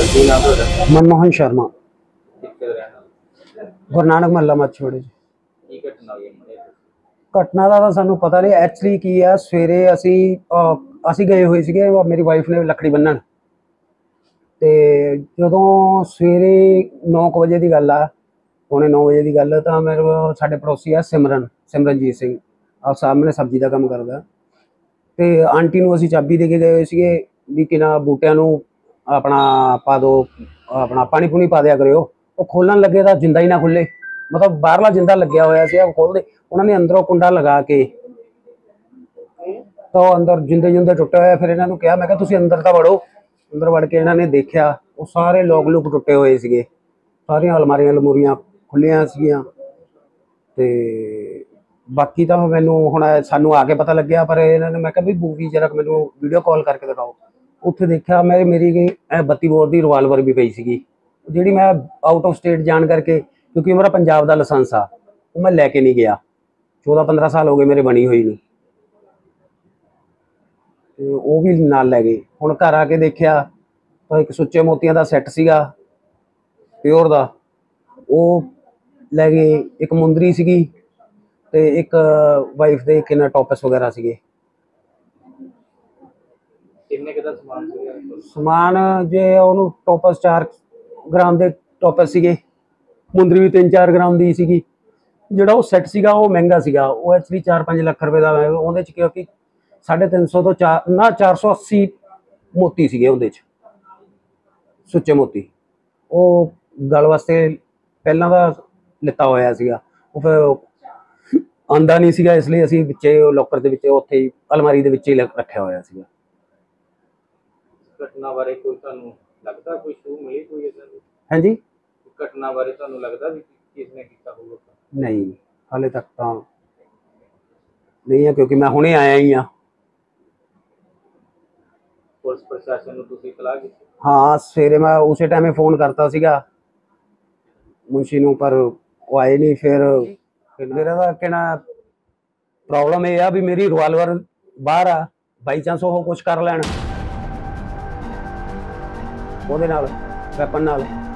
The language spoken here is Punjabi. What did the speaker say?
ਕੀ ਨਾਮ ਤੁਹਾਡਾ? मनमोहन शर्मा, ਕਿੱਥੇ ਦਾ ਰਹਿਣ ਵਾਲਾ? गुरु नानक महला मच्छोड़े। ਕੀ ਘਟਨਾ ਹੋਈ ਮੁੰਡੇ ਦੀ? ਘਟਨਾ ਦਾ ਤਾਂ ਸਾਨੂੰ ਪਤਾ ਨਹੀਂ ਐਕਚੁਅਲੀ ਕੀ ਆ। ਸਵੇਰੇ ਅਸੀਂ ਗਏ ਹੋਏ ਸੀਗੇ, ਮੇਰੀ ਵਾਈਫ ਨੇ ਲੱਕੜੀ ਬੰਨਣ, ਤੇ ਜਦੋਂ ਸਵੇਰੇ 9 ਵਜੇ ਦੀ ਗੱਲ ਆ, ਪੌਣੇ 9 ਵਜੇ ਦੀ ਗੱਲ, ਤਾਂ ਮੇਰੇ ਸਾਡੇ ਪੜੋਸੀ ਆ ਸਿਮਰਨਜੀਤ ਸਿੰਘ, ਆ ਸਾਹਮਣੇ ਸਬਜ਼ੀ ਦਾ ਕੰਮ ਕਰਦਾ, ਤੇ ਆਂਟੀ ਨੂੰ ਅਸੀਂ ਚਾਬੀ ਦੇ ਕੇ ਗਏ ਹੋਏ ਸੀਗੇ ਵੀ ਕਿਨਾ ਬੂਟਿਆਂ ਨੂੰ ਆਪਣਾ ਪਾ ਦਿਓ, ਆਪਣਾ ਪਾਣੀ ਪੂਣੀ ਪਾ ਦਿਆ ਕਰਿਓ। ਉਹ ਖੋਲਣ ਲੱਗੇ ਤਾਂ ਜਿੰਦਾ ਹੀ ਨਾ ਖੁੱਲੇ, ਮਤਲਬ ਬਾਹਰਲਾ ਜਿੰਦਾ ਲੱਗਿਆ ਹੋਇਆ ਸੀ, ਉਹ ਖੋਲਦੇ ਉਹਨਾਂ ਨੇ ਅੰਦਰੋਂ ਕੁੰਡਾ ਲਗਾ ਕੇ, ਤਾਂ ਉਹ ਅੰਦਰ ਜਿੰਦੇ ਟੁੱਟੇ ਹੋਏ। ਫਿਰ ਇਹਨਾਂ ਨੂੰ ਕਿਹਾ, ਮੈਂ ਕਿਹਾ ਤੁਸੀਂ ਅੰਦਰ ਤਾਂ ਵੜੋ। ਅੰਦਰ ਵੜ ਕੇ ਇਹਨਾਂ ਨੇ ਦੇਖਿਆ, ਉਹ ਸਾਰੇ ਲੋਕ ਲੁੱਕ ਟੁੱਟੇ ਹੋਏ ਸੀਗੇ, ਸਾਰੀਆਂ ਅਲਮਾਰੀਆਂ ਲਮੂਰੀਆਂ ਖੁੱਲੀਆਂ ਸੀਗੀਆਂ। ਤੇ ਬਾਕੀ ਤਾਂ ਮੈਨੂੰ ਹੁਣ ਸਾਨੂੰ ਆ ਕੇ ਪਤਾ ਲੱਗਿਆ, ਪਰ ਇਹਨਾਂ ਨੇ, ਮੈਂ ਕਿਹਾ ਵੀ ਮੂਵੀ ਜਰਾ ਮੈਨੂੰ ਵੀਡੀਓ ਕਾਲ ਕਰਕੇ ਦਿਖਾਓ। ਉੱਥੇ ਦੇਖਿਆ ਮੇਰੀ ਗਈ 32 ਬੋਰ ਦੀ ਰਿਵਾਲਵਰ ਵੀ ਪਈ ਸੀਗੀ, ਜਿਹੜੀ ਮੈਂ ਆਊਟ ਆਫ ਸਟੇਟ ਜਾਣ ਕਰਕੇ, ਕਿਉਂਕਿ ਮੇਰਾ ਪੰਜਾਬ ਦਾ ਲਾਇਸੈਂਸ ਆ, ਉਹ ਮੈਂ ਲੈ ਕੇ ਨਹੀਂ ਗਿਆ। 14-15 ਸਾਲ ਹੋ ਗਏ ਮੇਰੇ ਬਣੀ ਹੋਈ ਨੂੰ, ਤੇ ਉਹ ਵੀ ਨਾਲ ਲੈ ਗਏ। ਹੁਣ ਘਰ ਆ ਕੇ ਦੇਖਿਆ ਤਾਂ ਇੱਕ ਸੁੱਚੇ ਮੋਤੀਆਂ ਦਾ ਸੈੱਟ ਸੀਗਾ ਪਿਓਰ ਦਾ, ਉਹ ਲੈ ਗਏ। ਇੱਕ ਮੁੰਦਰੀ ਸੀਗੀ, ਤੇ ਇੱਕ ਵਾਈਫ ਦੇ ਕਿੰਨਾ ਟੋਪਸ ਵਗੈਰਾ ਸੀਗੇ। ਕਿੰਨੇ ਕੁ ਦਾ ਸਮਾਨ ਸੀਗਾ? ਸਮਾਨ ਜੇ ਉਹਨੂੰ ਟੋਪਸ 4 ਗ੍ਰਾਮ ਦੇ ਟੋਪਸ ਸੀਗੇ, ਮੁੰਦਰੀ ਵੀ 3-4 ਗ੍ਰਾਮ ਦੀ ਸੀਗੀ। ਜਿਹੜਾ ਉਹ ਸੈੱਟ ਸੀਗਾ ਉਹ ਮਹਿੰਗਾ ਸੀਗਾ, ਉਹ ਐਕਚੁਅਲੀ 4-5 ਲੱਖ ਰੁਪਏ ਦਾ। ਉਹਦੇ 'ਚ ਕਿਉਂਕਿ 350 ਤੋਂ 480 ਮੋਤੀ ਸੀਗੇ ਉਹਦੇ 'ਚ, ਸੁੱਚੇ ਮੋਤੀ। ਉਹ ਗਲ ਵਾਸਤੇ ਪਹਿਲਾਂ ਦਾ ਲਿੱਤਾ ਹੋਇਆ ਸੀਗਾ, ਉਹ ਫਿਰ ਆਂਦਾ ਨਹੀਂ ਸੀਗਾ, ਇਸ ਲਈ ਅਸੀਂ ਵਿੱਚੇ ਲੋਕਰ ਦੇ ਵਿੱਚ, ਉੱਥੇ ਹੀ ਅਲਮਾਰੀ ਦੇ ਵਿੱਚ ਹੀ ਰੱਖਿਆ ਹੋਇਆ ਸੀਗਾ। ਘਟਨਾ ਬਾਰੇ ਕੋਈ ਤੁਹਾਨੂੰ ਲੱਗਦਾ, ਕੋਈ ਸ਼ੂ ਮਿਲੀ ਕੋਈ ਇਦਾਂ ਦੀ? ਹਾਂਜੀ, ਘਟਨਾ ਬਾਰੇ ਤੁਹਾਨੂੰ ਲੱਗਦਾ ਵੀ ਕਿਸ ਨੇ ਕੀਤਾ ਹੋਊਗਾ? ਨਹੀਂ, ਹਾਲੇ ਤੱਕ ਤਾਂ ਨਹੀਂ ਹੈ, ਕਿਉਂਕਿ ਮੈਂ ਹੁਣੇ ਆਇਆ ਹੀ ਆ। ਪੁਲਿਸ ਪ੍ਰਸ਼ਾਸਨ ਨੂੰ ਤੁਸੀਂ ਇਤਲਾਹ ਕੀਤੀ? ਹਾਂ, ਸਵੇਰੇ ਮੈਂ ਉਸੇ ਟਾਈਮੇ ਫੋਨ ਕਰਤਾ ਸੀਗਾ ਮੁਨਸ਼ੀ ਨੂੰ, ਪਰ ਉਹ ਆਏ ਨਹੀਂ। ਫਿਰ ਮੇਰਾ ਤਾਂ ਕਹਿਣਾ ਪ੍ਰੋਬਲਮ ਇਹ ਆ ਵੀ ਮੇਰੀ ਰਿਵਾਲਵਰ ਬਾਹਰ ਆ, ਬਾਈ ਚਾਂਸ ਉਹ ਕੁਛ ਕਰ ਲੈਣ ਉਹਦੇ ਨਾਲ, ਵੈਪਨ ਨਾਲ।